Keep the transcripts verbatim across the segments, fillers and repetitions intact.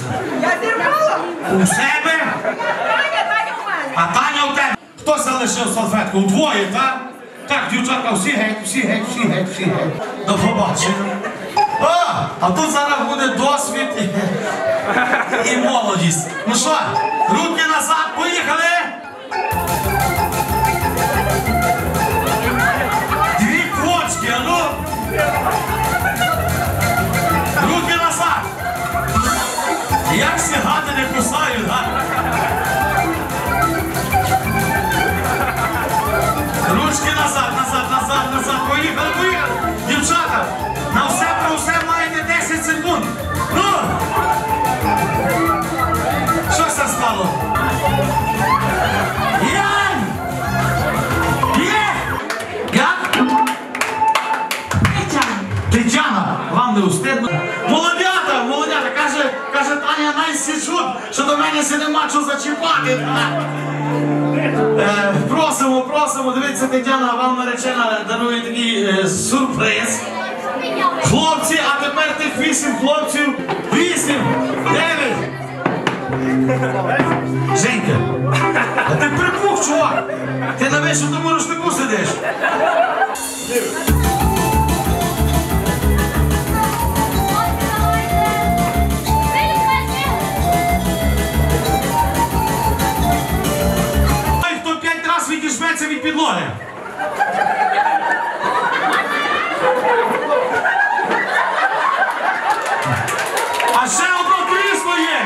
Я зірвала. У себе? Таня, Таня у мене. А Таня у тебе? Хто залишив салфетку? Удвоє, так? Так, дівчатка, всі геть, всі геть, всі геть, всі геть. До побачення. О, а тут зараз буде досвід і, і молодість. Ну що, руки назад, поїхали! Дві квочки, а ну! Руки назад! Як всі гати не кусають, а? Ручки назад, назад, назад, назад. Поїхали, поїхали. Дівчата, на все про все маєте десять секунд. Ну! Що це стало? Янь! Є! Як? Тетяна. Тетяна, вам не устидно? Молодята, молодята, каже, каже Таня, най січуть, що до мене се нема що зачіпати. Е, просимо, просимо, дивіться, Тетяна, вам наречена дарує такий е, сюрприз. Хлопці, а тепер тих вісім хлопців. Вісім, дев'ять. Женька, а ти припух, чувак. Ти на вищому рушнику сидиш. Відіжметься від підлоги. А ще одно крісло є.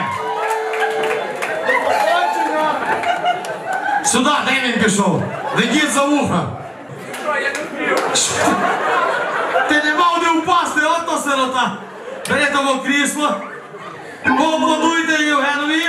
Сюди, де він пішов? Ведіть за вуха. Ти не мав де впасти, ото сирота. Бери того крісло. Поаплодуйте Євгенові.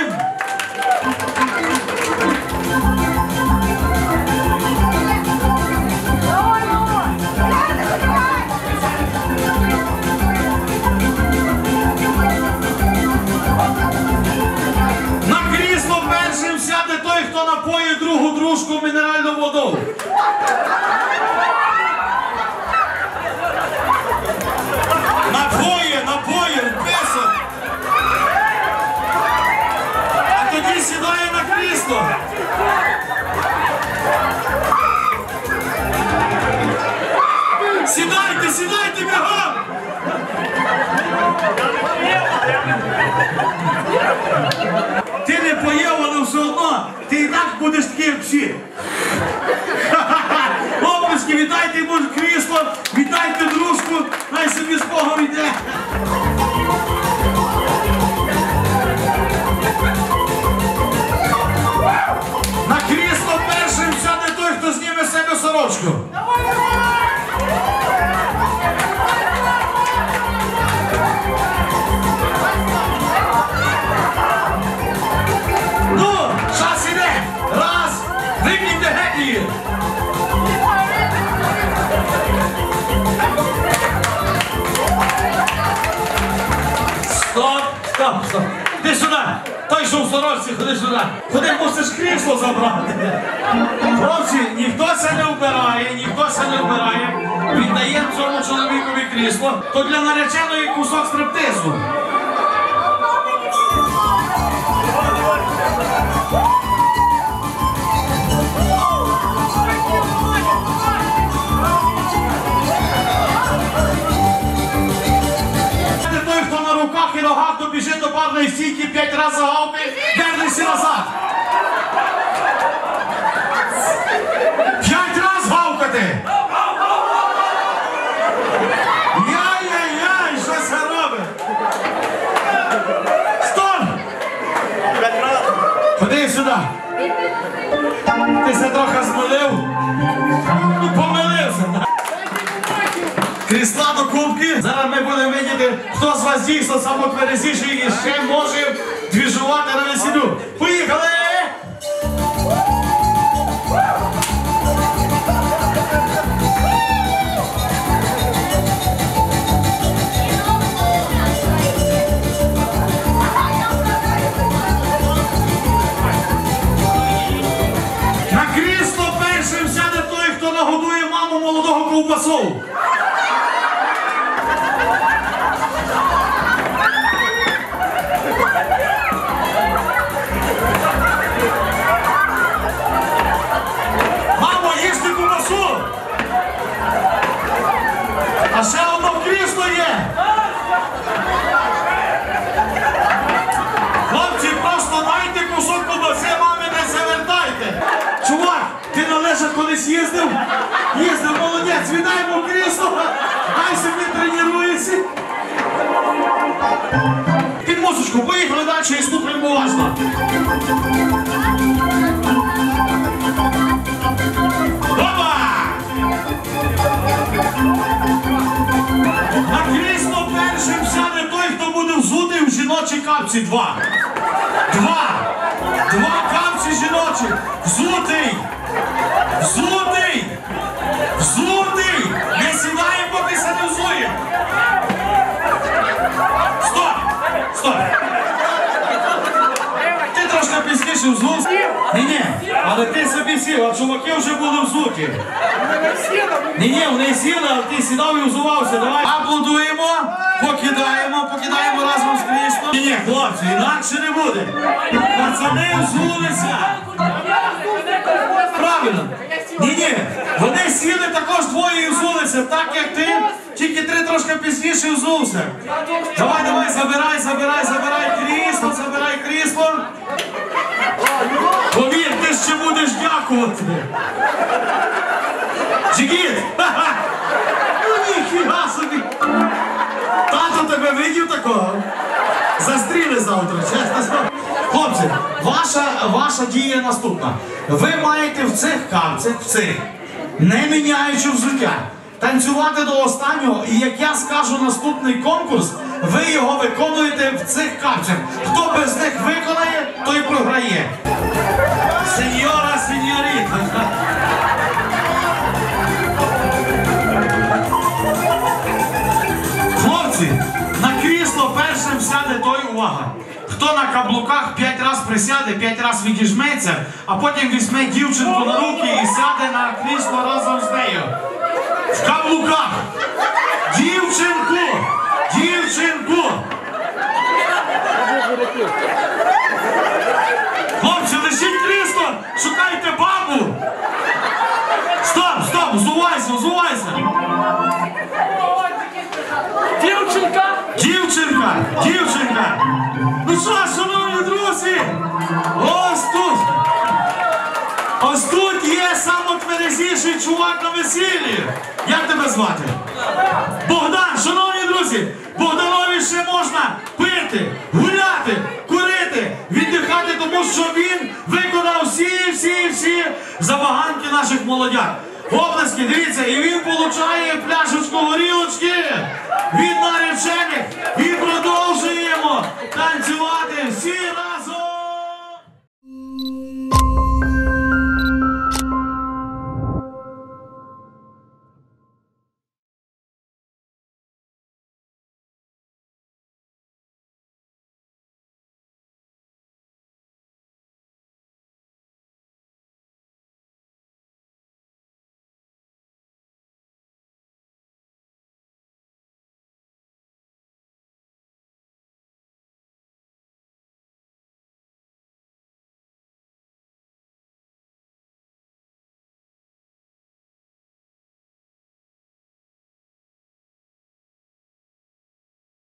На крісло першим сяде той, хто напоїть другу дружку мінеральну воду. Напоє, напоє, песо. А тоді сідає на крісло. Сідайте, сідайте, бігом! Ти не поїв, але все одно, ти і так будеш такий, як всі. Оплески, вітайте йому крісло, вітайте дружку, най собі з Богом йде. На крісло першим сяде той, хто зніме з себе сорочку. Ну, час іде. Раз, викиньте геть її. Стоп, стоп, стоп. Ти сюди. Той, що в сорочці, ходи сюди. Ходи, мусиш крісло забрати. Хлопці, ніхто це не вбирає, ніхто це не вбирає. Віддає цьому чоловікові крісло. То для нареченої кусок стриптизу. Той, хто на руках і ногах добіжить до барної стійки, п'ять разів гавки, вернися назад. П'ять разів гавкати. Яй-яй-яй, що це робить? Стоп! Ходи сюди. Ти се трохи змилив? Ну, помилився. Крісла до кубки. Зараз ми будемо видіти, хто з вас дійсно самотверезіший і ще може двіжувати на весіллю. Поїхали! На крісло першим сяде той, хто нагодує маму молодого ковбасу. колись їздив. Їздив, молодець, віддаємо крісло. Хай собі тренується. Під музичку, поїхали далі і слухаємо уважно. Опа! На крісло першим сяде той, хто буде взутий в жіночій капці. Два. Два. Два капці жіночі. Взутий. Взутий. Взутий. Не сідаємо, поки се не взує. Стоп. Стоп. Ти трошки пізніше взувся. Ні-ні, але ти собі сів, а чуваки вже були взуті. Ні-ні, вони сіли, а ти сідав і взувався. Давай аплодуємо, покидаємо, покидаємо разом з кріслом. Ні-ні, хлопці, інакше не буде. Пацани взулися. Правильно. Ні-ні, вони сіли також двоє і взулися, так як ти, тільки три трошки пізніше взувся. Давай, давай, забирай, забирай, забирай крісло, забирай крісло. Повір, ти ще будеш дякувати. Джигіт! Ну ніхіга собі! Тато тебе видів такого? Застріли завтра, чесно слово. Хлопці, ваша, ваша дія наступна. Ви маєте в цих капцях, в цих, не міняючи взуття, танцювати до останнього, і як я скажу наступний конкурс, ви його виконуєте в цих капцях. Хто без них виконає, той програє. Сеньора, сеньоріта. Хлопці, на крісло першим сяде той, увага. Хто на каблуках п'ять разів присяде, п'ять разів відіжметься, а потім візьме дівчинку на руки і сяде на крісло разом з нею. В каблуках. Дівчинку! Дівчинку! Хлопці, лишіть крісло! Шукайте бабу! Стоп, стоп! Взувайся, взувайся! Дівчинка! Дівчинка! Дівчинка! Ну що, шановні друзі? Ось тут! Ось тут є самотверезіший чувак на весіллі! Як тебе звати? Богдан! Шановні друзі! Богданові ще можна пити, гуляти, курити, віддихати, тому що він виконав всі, всі, всі забаганки наших молодят. Обласки, дивіться, і він получає пляшечку горілочки від наречених і продовжуємо танцювати всі разом.